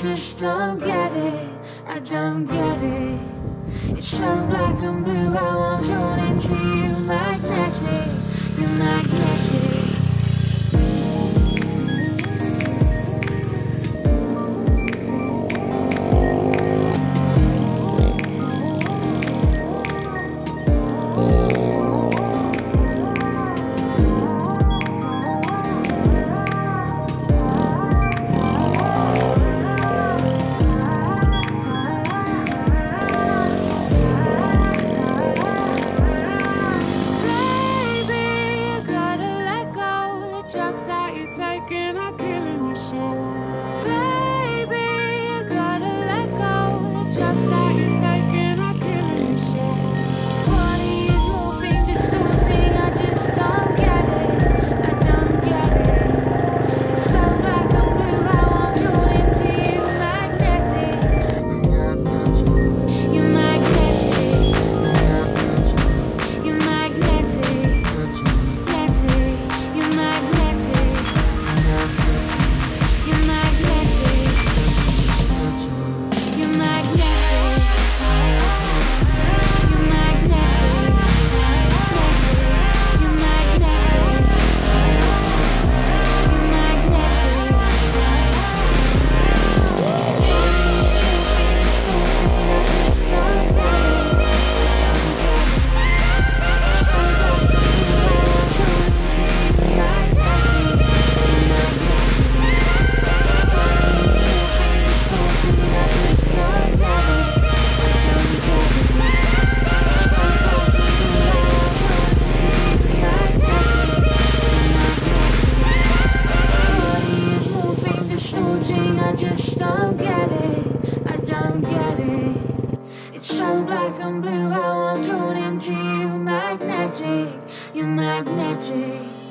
just don't get it, I don't get it. It's so black and blue how I'm drawn into you. Magnetic, you're magnetic. Drugs that you're taking are killing your soul. Baby, you gotta let go. The drugs that you're taking are killing your soul. Body is moving, distorting, I just don't get it, I don't get it. It's so black and blue how I'm drawn into you. Magnetic, you're magnetic. You're magnetic, magnetic. You're magnetic. You're magnetic. You're magnetic. You're magnetic. You're magnetic. You're I just don't get it, I don't get it. It's so black and blue how I'm drawn into you. Magnetic, you're magnetic.